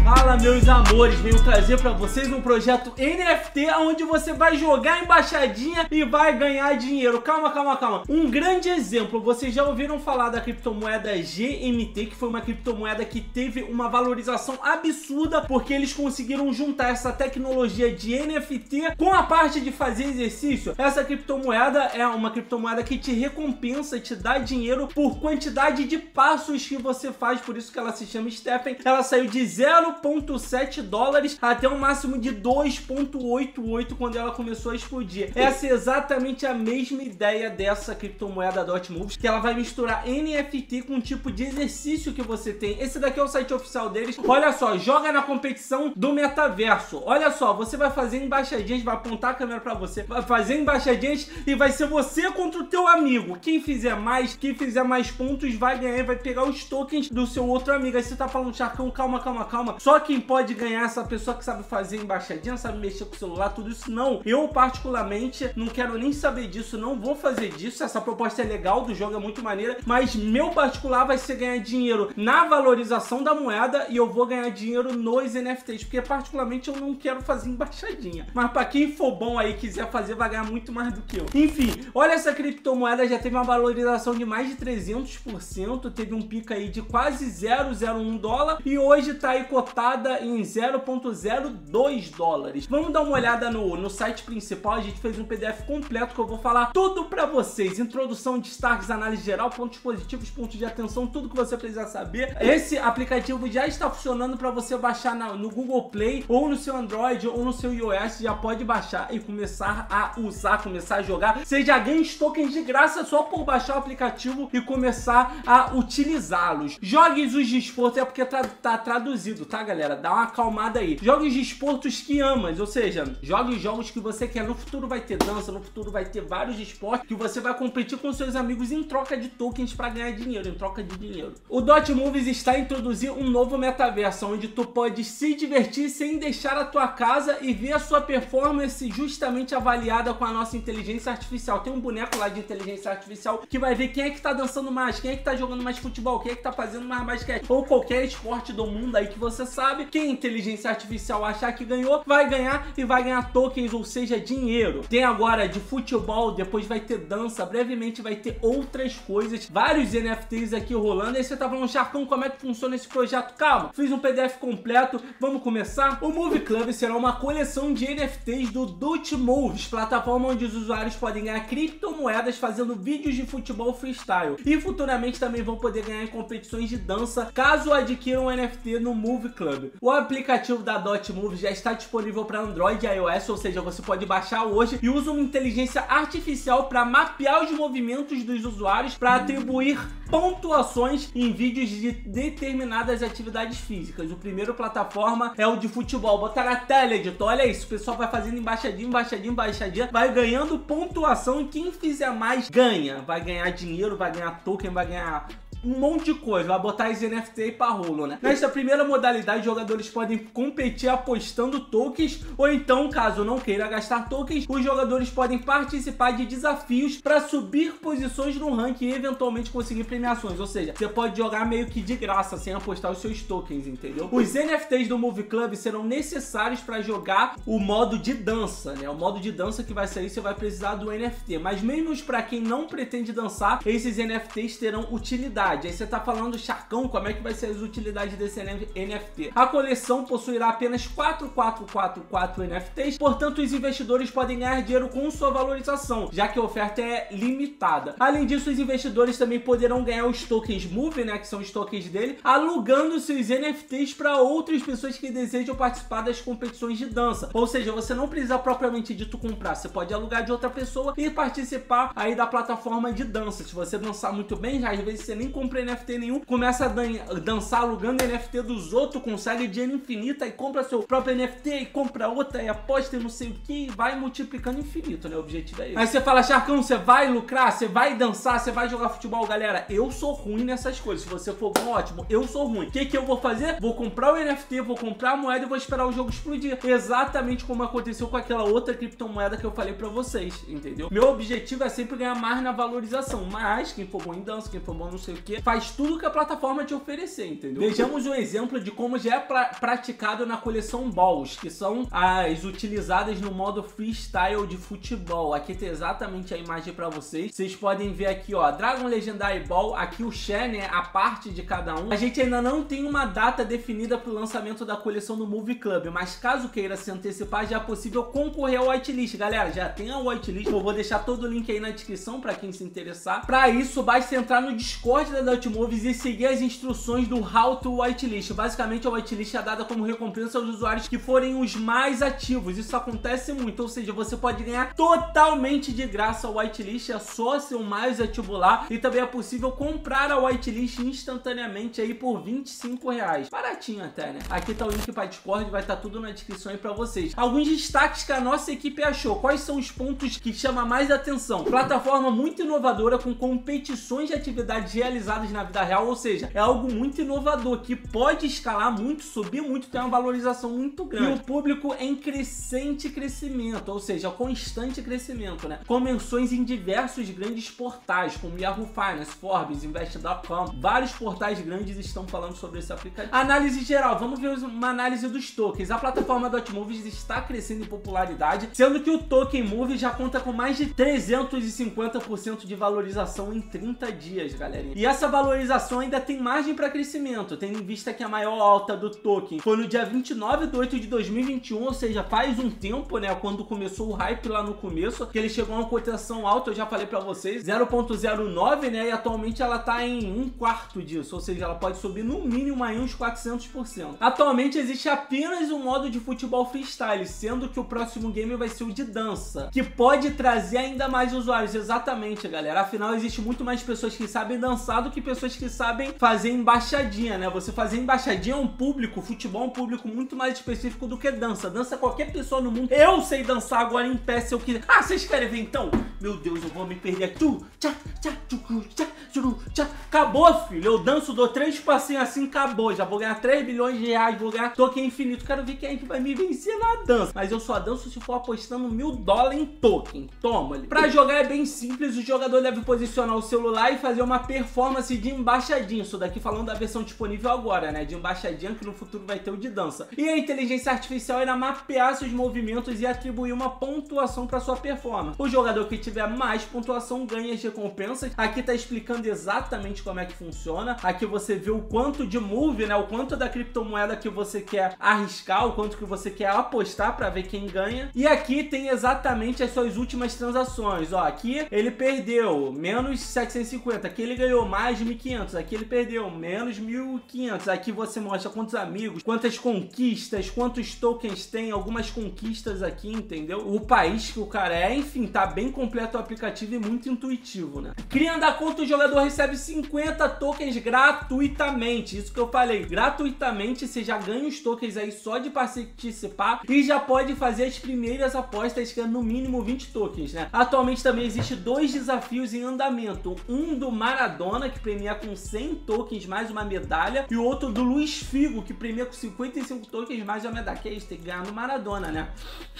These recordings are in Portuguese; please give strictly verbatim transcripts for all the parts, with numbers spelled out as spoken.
Fala, meus amores, venho trazer pra vocês um projeto N F T onde você vai jogar embaixadinha e vai ganhar dinheiro. Calma, calma, calma. Um grande exemplo, vocês já ouviram falar da criptomoeda G M T, que foi uma criptomoeda que teve uma valorização absurda porque eles conseguiram juntar essa tecnologia de N F T com a parte de fazer exercício. Essa criptomoeda é uma criptomoeda que te recompensa, te dá dinheiro por quantidade de passos que você faz, por isso que ela se chama Stephen. Ela saiu de zero vírgula sete dólares até um máximo de dois vírgula oitenta e oito quando ela começou a explodir. Essa é exatamente a mesma ideia dessa criptomoeda Dotmoves, que ela vai misturar N F T com um tipo de exercício que você tem. Esse daqui é o site oficial deles. Olha só, joga na competição do metaverso. Olha só, você vai fazer embaixadinhas, vai apontar a câmera pra você, vai fazer embaixadinhas e vai ser você contra o teu amigo. Quem fizer mais, quem fizer mais pontos vai ganhar, vai pegar os tokens do seu outro amigo. Aí você tá falando, Sharkão, calma, calma, calma. Só quem pode ganhar é essa pessoa que sabe fazer embaixadinha, sabe mexer com o celular, tudo isso. Não, eu particularmente não quero nem saber disso, não vou fazer disso. Essa proposta é legal, do jogo é muito maneira, mas meu particular vai ser ganhar dinheiro na valorização da moeda e eu vou ganhar dinheiro nos N F Ts, porque particularmente eu não quero fazer embaixadinha. Mas pra quem for bom aí, quiser fazer, vai ganhar muito mais do que eu. Enfim, olha, essa criptomoeda já teve uma valorização de mais de trezentos por cento, teve um pico aí de quase zero vírgula zero um dólar e hoje tá aí cotada em zero vírgula zero dois dólares. Vamos dar uma olhada no, no site principal, a gente fez um P D F completo que eu vou falar tudo pra vocês. Introdução, destaques, análise geral, pontos positivos, pontos de atenção, tudo que você precisa saber. Esse aplicativo já está funcionando pra você baixar na, no Google Play ou no seu Android ou no seu iOS, já pode baixar e começar a usar, começar a jogar. Você já ganha os tokens de graça só por baixar o aplicativo e começar a utilizá-los. Jogues os desportos, é porque tá, tá traduzido, tá, galera? Dá uma acalmada aí. Jogue os desportos que amas, ou seja, jogue os jogos que você quer. No futuro vai ter dança, no futuro vai ter vários esportes que você vai competir com seus amigos em troca de tokens para ganhar dinheiro, em troca de dinheiro. O Dotmoves está a introduzir um novo metaverso, onde tu pode se divertir sem deixar a tua casa e ver a sua performance justamente avaliada com a nossa inteligência artificial. Tem um boneco lá de inteligência artificial que vai ver quem é que tá dançando mais, quem é que tá jogando mais futebol, quem é que tá fazendo mais basquete, ou qualquer esporte do mundo aí que você sabe. Quem a inteligência artificial achar que ganhou, vai ganhar e vai ganhar tokens, ou seja, dinheiro. Tem agora de futebol, depois vai ter dança, brevemente vai ter outras coisas, vários N F Ts aqui rolando. Aí você tá falando, Sharkão, como é que funciona esse projeto? Calma, fiz um P D F completo, vamos começar? O Move Club será uma coleção de N F Ts do Dotmoves, plataforma onde os usuários podem ganhar criptomoedas fazendo vídeos de futebol freestyle, e futuramente também vão poder ganhar em competições de dança caso adquiram um N F T no Move Club. O aplicativo da Dotmoves já está disponível para Android e iOS, ou seja, você pode baixar hoje, e usa uma inteligência artificial para mapear os movimentos dos usuários para atribuir pontuações em vídeos de determinadas atividades físicas. O primeiro plataforma é o de futebol. Botar na tela, editor, olha isso, o pessoal vai fazendo embaixadinha, embaixadinha, embaixadinha, vai ganhando pontuação e quem fizer mais ganha, vai ganhar dinheiro, vai ganhar token, vai ganhar um monte de coisa, vai botar esse N F T aí pra rolo, né? Nesta primeira modalidade, jogadores podem competir apostando tokens, ou então, caso não queira gastar tokens, os jogadores podem participar de desafios para subir posições no ranking e eventualmente conseguir premiações, ou seja, você pode jogar meio que de graça, sem apostar os seus tokens, entendeu? Os N F Ts do Move Club serão necessários para jogar o modo de dança, né? O modo de dança que vai sair, você vai precisar do N F T, mas mesmo para quem não pretende dançar, esses N F Ts terão utilidade. Aí você tá falando, Sharkão, como é que vai ser as utilidades desse N F T? A coleção possuirá apenas quatro mil quatrocentos e quarenta e quatro N F Ts, portanto os investidores podem ganhar dinheiro com sua valorização, já que a oferta é limitada. Além disso, os investidores também poderão ganhar os tokens Move, né, que são os tokens dele, alugando seus N F Ts para outras pessoas que desejam participar das competições de dança. Ou seja, você não precisa propriamente dito comprar, você pode alugar de outra pessoa e participar aí da plataforma de dança. Se você dançar muito bem, já às vezes você nem compra N F T nenhum, começa a dan dançar alugando N F T dos outros, consegue dinheiro infinito, aí compra seu próprio N F T e compra outra e aposta e não sei o que, e vai multiplicando infinito, né? O objetivo é esse. Aí você fala, Sharkão, você vai lucrar, você vai dançar, você vai jogar futebol. Galera, eu sou ruim nessas coisas. Se você for bom, ótimo, eu sou ruim. O que que eu vou fazer? Vou comprar o N F T, vou comprar a moeda e vou esperar o jogo explodir. Exatamente como aconteceu com aquela outra criptomoeda que eu falei pra vocês, entendeu? Meu objetivo é sempre ganhar mais na valorização, mas quem for bom em dança, quem for bom não sei o porque faz tudo que a plataforma te oferecer, entendeu? Vejamos um exemplo de como já é pra praticado na coleção Balls, que são as utilizadas no modo freestyle de futebol. Aqui tem exatamente a imagem pra vocês. Vocês podem ver aqui, ó, Dragon Legendary Ball, aqui o share, né, a parte de cada um. A gente ainda não tem uma data definida pro lançamento da coleção no Movie Club, mas caso queira se antecipar, já é possível concorrer ao whitelist. Galera, já tem a whitelist, eu vou deixar todo o link aí na descrição pra quem se interessar. Pra isso, basta entrar no Discord da Dotmovies e seguir as instruções do How to Whitelist. Basicamente, a whitelist é dada como recompensa aos usuários que forem os mais ativos. Isso acontece muito, ou seja, você pode ganhar totalmente de graça a whitelist, é só ser o mais ativo lá. E também é possível comprar a whitelist instantaneamente aí por vinte e cinco reais. Baratinho até, né? Aqui tá o link para Discord, vai estar tá tudo na descrição aí pra vocês. Alguns destaques que a nossa equipe achou. Quais são os pontos que chamam mais atenção? Plataforma muito inovadora, com competições de atividades realizadas na vida real, ou seja, é algo muito inovador, que pode escalar muito, subir muito, ter uma valorização muito grande. E o público em crescente crescimento, ou seja, constante crescimento, né? Com menções em diversos grandes portais, como Yahoo Finance, Forbes, Invest ponto com. Vários portais grandes estão falando sobre esse aplicativo. Análise geral, vamos ver uma análise dos tokens. A plataforma Dotmovies está crescendo em popularidade, sendo que o token Move já conta com mais de trezentos e cinquenta por cento de valorização em trinta dias, galerinha. E essa valorização ainda tem margem para crescimento, tendo em vista que a maior alta do token foi no dia vinte e nove de oito de dois mil e vinte e um, ou seja, faz um tempo, né, quando começou o hype lá no começo, que ele chegou a uma cotação alta, eu já falei para vocês, zero ponto zero nove, né, e atualmente ela tá em um quarto disso, ou seja, ela pode subir no mínimo aí uns quatrocentos por cento. Atualmente existe apenas um modo de futebol freestyle, sendo que o próximo game vai ser o de dança, que pode trazer ainda mais usuários. Exatamente, galera, afinal existe muito mais pessoas que sabem dançar do que pessoas que sabem fazer embaixadinha, né? Você fazer embaixadinha é um público, futebol é um público muito mais específico do que dança. Dança qualquer pessoa no mundo. Eu sei dançar agora em pé se eu quiser. Ah, vocês querem ver então? Meu Deus, eu vou me perder aqui. Tchá, tchá, tchá, tchá. Acabou, filho. Eu danço, dou três passinhos assim, acabou. Já vou ganhar três bilhões de reais, vou ganhar token infinito. Quero ver quem é que vai me vencer na dança. Mas eu só danço se for apostando mil dólares em token. Toma ali. Pra jogar é bem simples. O jogador deve posicionar o celular e fazer uma performance de embaixadinha. Isso daqui falando da versão disponível agora, né? De embaixadinha, que no futuro vai ter o de dança. E a inteligência artificial irá mapear seus movimentos e atribuir uma pontuação para sua performance. O jogador que tiver mais pontuação ganha as recompensas. Aqui tá explicando exatamente como é que funciona. Aqui você vê o quanto de move, né? O quanto da criptomoeda que você quer arriscar, o quanto que você quer apostar para ver quem ganha. E aqui tem exatamente as suas últimas transações. Ó, aqui ele perdeu menos setecentos e cinquenta. Aqui ele ganhou mais de mil e quinhentos. Aqui ele perdeu menos mil e quinhentos. Aqui você mostra quantos amigos, quantas conquistas, quantos tokens tem, algumas conquistas aqui, entendeu? O país que o cara é, enfim, tá bem completo o aplicativo e muito intuitivo, né? Criando a conta, o jogador recebe cinquenta tokens gratuitamente. Isso que eu falei, gratuitamente você já ganha os tokens aí só de participar e já pode fazer as primeiras apostas, que é no mínimo vinte tokens, né? Atualmente também existe dois desafios em andamento. Um do Maradona, que premia com cem tokens mais uma medalha, e o outro do Luiz Figo, que premia com cinquenta e cinco tokens mais uma medalha. Que é isso, tem que ganhar no Maradona, né?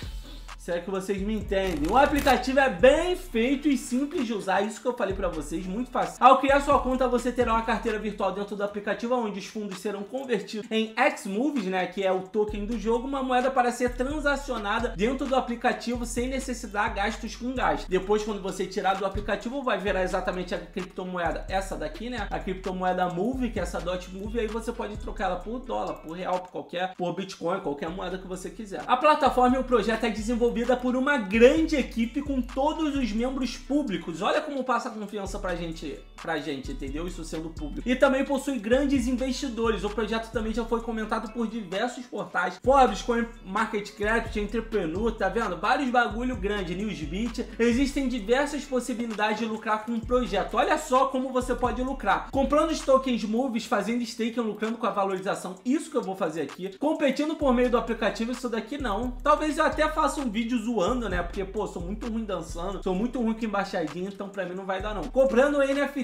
Será que vocês me entendem? O aplicativo é bem feito e simples de usar, isso que eu falei pra vocês, muito fácil. Ao criar sua conta, você terá uma carteira virtual dentro do aplicativo, onde os fundos serão convertidos em X-Moves, né, que é o token do jogo, uma moeda para ser transacionada dentro do aplicativo sem necessitar gastos com gás. Depois, quando você tirar do aplicativo, vai virar exatamente a criptomoeda, essa daqui, né, a criptomoeda Move, que é essa Dotmove, aí você pode trocar ela por dólar, por real, por qualquer, por Bitcoin, qualquer moeda que você quiser. A plataforma e o projeto é desenvolvido por uma grande equipe com todos os membros públicos. Olha como passa confiança pra gente, pra gente, entendeu? Isso sendo público. E também possui grandes investidores. O projeto também já foi comentado por diversos portais. Forbes, CoinMarketCap, Entrepreneur, tá vendo? Vários bagulho grande, Newsbeat. Existem diversas possibilidades de lucrar com o projeto. Olha só como você pode lucrar. Comprando os tokens Moves, fazendo staking, lucrando com a valorização. Isso que eu vou fazer aqui. Competindo por meio do aplicativo, isso daqui não. Talvez eu até faça um vídeo zoando, né? Porque, pô, sou muito ruim dançando, sou muito ruim com embaixadinha, então pra mim não vai dar não. Comprando N F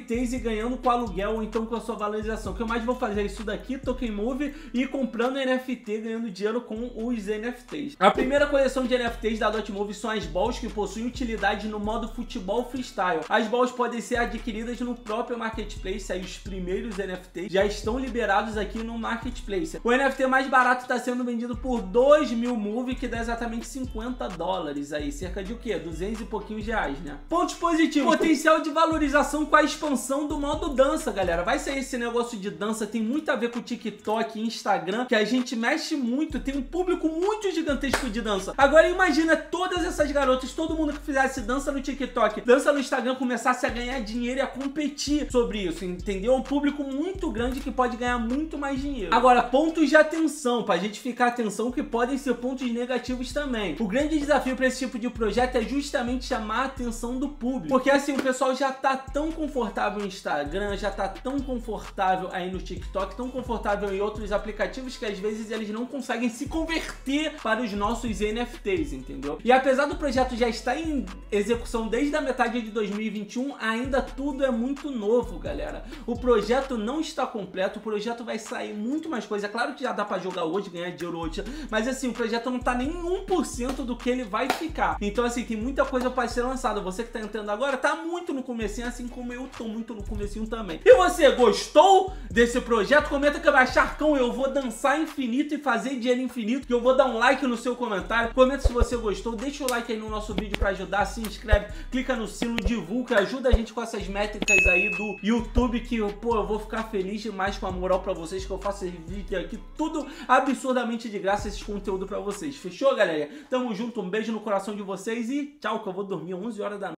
Ts e ganhando com aluguel ou então com a sua valorização. O que eu mais vou fazer é isso daqui, Token Move, e comprando N F T, ganhando dinheiro com os N F Ts. A primeira coleção de N F Ts da Dotmove são as balls, que possuem utilidade no modo futebol freestyle. As balls podem ser adquiridas no próprio marketplace, aí os primeiros N F Ts já estão liberados aqui no marketplace. O N F T mais barato está sendo vendido por dois mil move, que dá exatamente cinquenta dólares aí, cerca de o quê? duzentos e pouquinhos reais, né? Pontos positivos: potencial de valorização com a expansão do modo dança, galera. Vai sair esse negócio de dança, tem muito a ver com o TikTok e Instagram, que a gente mexe muito, tem um público muito gigantesco de dança. Agora imagina todas essas garotas, todo mundo que fizesse dança no TikTok, dança no Instagram, começasse a ganhar dinheiro e a competir sobre isso, entendeu? É um público muito grande que pode ganhar muito mais dinheiro. Agora, pontos de atenção, pra gente ficar atenção, que podem ser pontos negativos também. O grande desafio para esse tipo de projeto é justamente chamar a atenção do público, porque assim, o pessoal já tá tão confortável no Instagram, já tá tão confortável aí no TikTok, tão confortável em outros aplicativos, que às vezes eles não conseguem se converter para os nossos N F Ts, entendeu? E apesar do projeto já estar em execução desde a metade de dois mil e vinte e um, ainda tudo é muito novo, galera. O projeto não está completo, o projeto vai sair muito mais coisa. É claro que já dá para jogar hoje, ganhar dinheiro hoje, mas assim, o projeto não tá nem em um por cento do que ele vai ficar. Então assim, tem muita coisa para ser lançada. Você que tá entrando agora, tá muito no comecinho, assim como eu tô muito no comecinho também. E você gostou desse projeto? Comenta que vai achar, cão, eu vou dançar infinito e fazer dinheiro infinito, que eu vou dar um like no seu comentário. Comenta se você gostou, deixa o like aí no nosso vídeo para ajudar, se inscreve, clica no sino, divulga, ajuda a gente com essas métricas aí do YouTube, que, pô, eu vou ficar feliz demais com a moral pra vocês, que eu faço esse vídeo aqui, tudo absurdamente de graça, esse conteúdo pra vocês. Fechou, galera? Tamo junto, um beijo no coração de vocês e tchau, que eu vou dormir onze horas da noite.